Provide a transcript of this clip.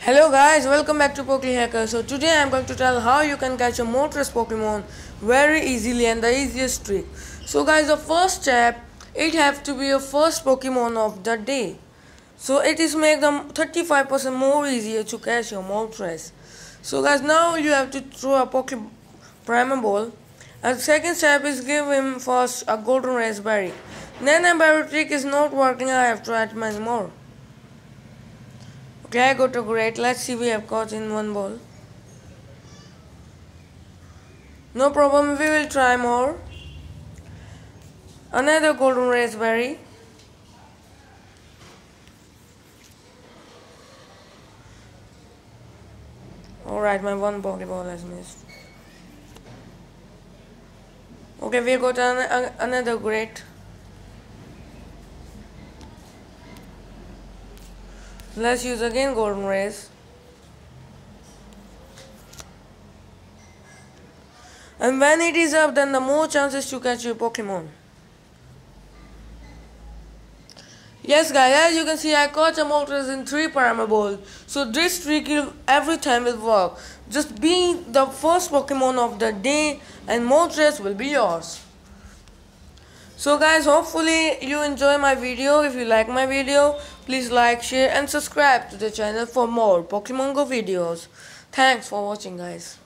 Hello guys, welcome back to Hacker. So today I am going to tell how you can catch a moltres Pokemon very easily and the easiest trick. So guys, the first step, it have to be your first Pokemon of the day. So it is make them 35% more easier to catch your moltres. So guys, now you have to throw a Primer Ball. And the second step is give him first a golden raspberry. Then a berry trick is not working, I have tried many more. Okay, I got to great. Let's see, we have caught in one ball. No problem, we will try more. Another golden raspberry. Alright, my one pokeball has missed. Okay, we got another great. Let's use again golden rays. And when it is up, then the more chances to catch your Pokemon. Yes guys, as you can see, I caught a moltres in 3 Primer Balls. So this trick every time will work. Just be the first Pokemon of the day and moltres will be yours. So guys, hopefully you enjoy my video. If you like my video, please like, share and subscribe to the channel for more Pokemon Go videos. Thanks for watching guys.